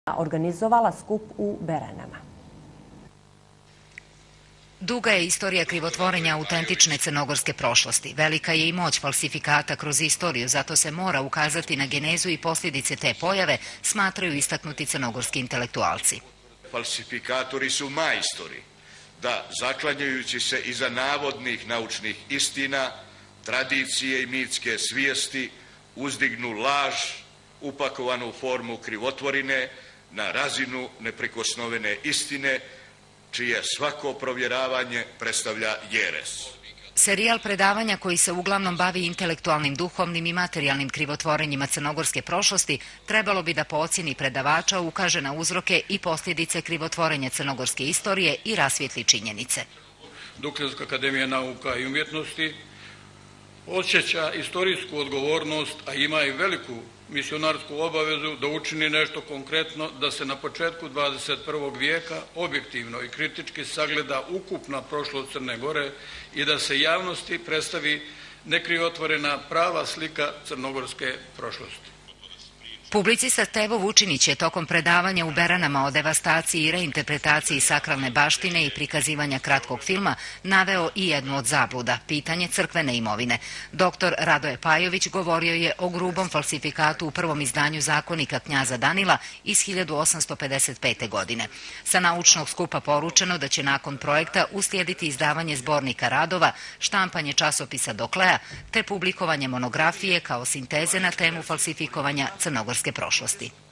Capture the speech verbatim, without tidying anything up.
organizovala skup u Beranama. Duga je istorija krivotvorenja autentične crnogorske prošlosti. Velika je i moć falsifikata kroz istoriju, zato se mora ukazati na genezu i posljedice te pojave, smatraju istaknuti crnogorski intelektualci. Falsifikatori su majstori da, zaklanjajući se iza navodnih naučnih istina, tradicije i mitske svijesti, uzdignu laž upakovanu u formu krivotvorine na razinu neprikosnovene istine, čije svako provjeravanje predstavlja jeres. Serijal predavanja koji se uglavnom bavi intelektualnim, duhovnim i materijalnim krivotvorenjima crnogorske prošlosti trebalo bi da po ocjeni predavača ukaže na uzroke i posljedice krivotvorenja crnogorske istorije i rasvijetli činjenice. Dukljanska akademija nauka i umjetnosti osjeća istorijsku odgovornost, a ima i veliku misionarsku obavezu da učini nešto konkretno, da se na početku dvadeset prvog vijeka objektivno i kritički sagleda ukupna prošlost Crne Gore i da se javnosti predstavi nekrivotvorena prava slika crnogorske prošlosti. Publicista Stevo Vučinić je tokom predavanja u Beranama o devastaciji i reinterpretaciji sakralne baštine i prikazivanja kratkog filma naveo i jednu od zabluda, pitanje crkvene imovine. Doktor Radoje Pajović govorio je o grubom falsifikatu u prvom izdanju zakonika knjaza Danila iz hiljadu osamsto pedeset pete. godine. Sa naučnog skupa poručeno da će nakon projekta uslijediti izdavanje zbornika radova, štampanje časopisa Doklea, te publikovanje monografije kao sinteze na temu falsifikovanja crnogorske prošlosti.